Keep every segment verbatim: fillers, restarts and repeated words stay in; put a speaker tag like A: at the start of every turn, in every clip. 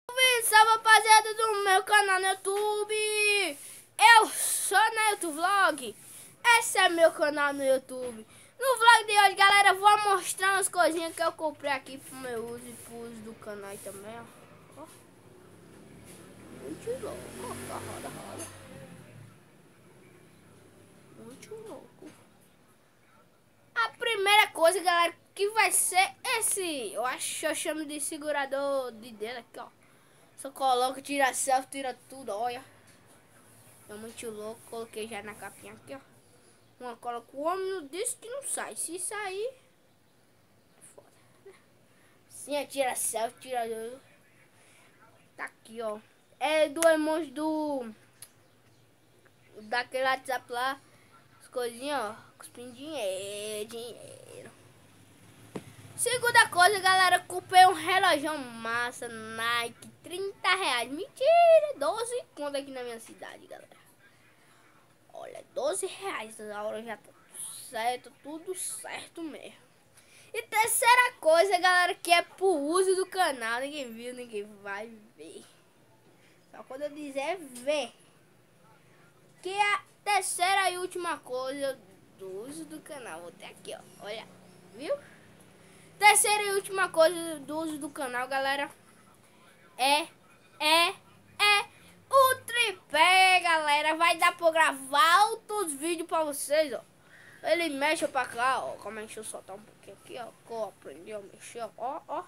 A: Salve, salve rapaziada do meu canal no YouTube. Eu sou Nailton Vlog. Esse é meu canal no YouTube. No vlog de hoje, galera, vou mostrar umas coisinhas que eu comprei aqui pro meu uso e pro uso do canal também, ó. Ó. Muito louco, ó, roda, roda. Muito louco. A primeira coisa, galera, que vai ser esse, eu acho que eu chamo de segurador de dedo aqui, ó. Só coloca, tira selfie, tira tudo, olha. É muito louco, coloquei já na capinha aqui, ó. Uma cola com o homem não disse que não sai. Se sair, é foda, né? Sim, tira selfie, tira. Tá aqui, ó. É do emoji do. Daquele WhatsApp lá. As coisinhas, ó. Cuspindo dinheiro, dinheiro. Segunda coisa, galera. Comprei um relógio massa Nike. trinta reais. Mentira, doze conto aqui na minha cidade, galera. Olha, doze reais. A hora já tá certo, tudo certo mesmo. E terceira coisa, galera, que é pro uso do canal. Ninguém viu, ninguém vai ver. Só quando eu dizer ver. Que é a terceira e última coisa do uso do canal. Vou ter aqui, ó. Olha, viu? Terceira e última coisa do uso do canal, galera. É, é, é o tripé, galera. Vai dar pra gravar altos vídeos pra vocês, ó. Ele mexe pra cá, ó. Como é que eu soltar um pouquinho aqui, ó. Ó, aprendeu a mexer, ó, ó.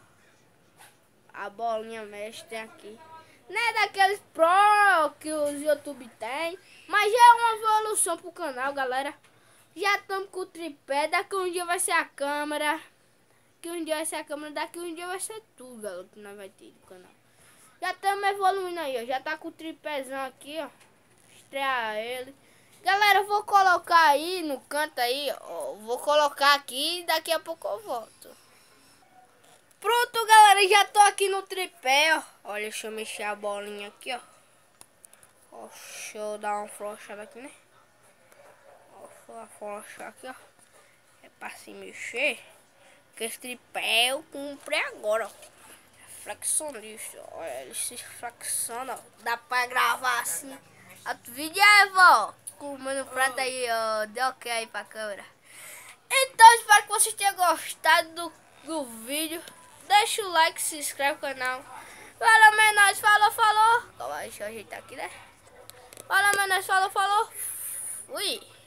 A: A bolinha mexe, tem aqui. Não é daqueles pro que os YouTube tem, mas já é uma evolução pro canal, galera. Já estamos com o tripé. Daqui um dia vai ser a câmera. Daqui um dia vai ser a câmera. Daqui um dia vai ser tudo, galera, que nós vai ter do canal. Já estamos evoluindo aí, ó. Já tá com o tripézão aqui, ó. Estrear ele. Galera, eu vou colocar aí no canto aí, ó. Vou colocar aqui e daqui a pouco eu volto. Pronto, galera, já tô aqui no tripé, ó. Olha, deixa eu mexer a bolinha aqui, ó. Ó, deixa eu dar uma flochada aqui, né? Ó, vou afrouxar aqui, ó. É pra se mexer. Porque esse tripé eu comprei agora, ó. É flexionista, ó. Ele se flexiona, ó. Dá pra gravar assim. Outro vídeo aí, vó. Comendo prato aí, ó. Deu ok aí pra câmera. Então, espero que vocês tenham gostado do, do vídeo. Deixa o like, se inscreve no canal. Valeu, menores. Falou, falou. Calma, deixa eu ajeitar aqui, né? Valeu, menores. Falou, falou. Fui.